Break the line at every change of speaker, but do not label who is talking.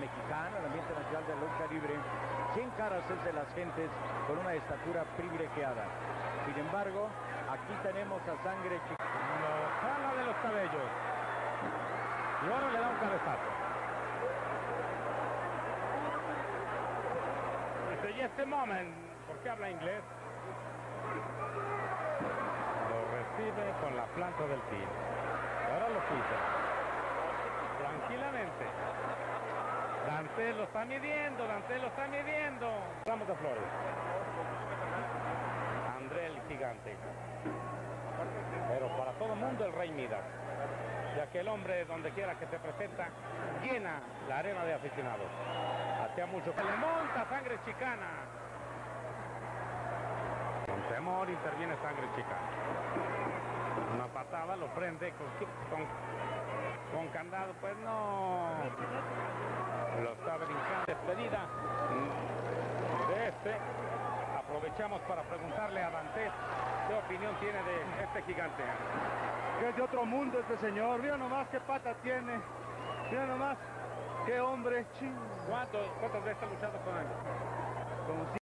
mexicano, el ambiente nacional de la lucha libre, 100 caras es de las gentes con una estatura privilegiada. Sin embargo, aquí tenemos a Sangre Chicana.
Lo jala de los cabellos. Y ahora le da un cabezazo. Y este moment, ¿por qué habla inglés? Lo recibe con la planta del pie. Ahora lo pisa. Tranquilamente. Dante lo está midiendo, Dante lo está midiendo. Ramos de Flores. André el gigante. Pero para todo el mundo el Rey Midas. Ya que el hombre, donde quiera que se presenta, llena la arena de aficionados. Hacía mucho que le monta Sangre Chicana. Con temor interviene Sangre Chicana. Una patada lo prende con candado, pues no. Lo está brincando. Despedida de este. Aprovechamos para preguntarle a Dante qué opinión tiene de este gigante.
Que es de otro mundo este señor. Mira nomás qué pata tiene. Mira nomás qué hombre.
¿Cuántas veces ha luchado con él?
Como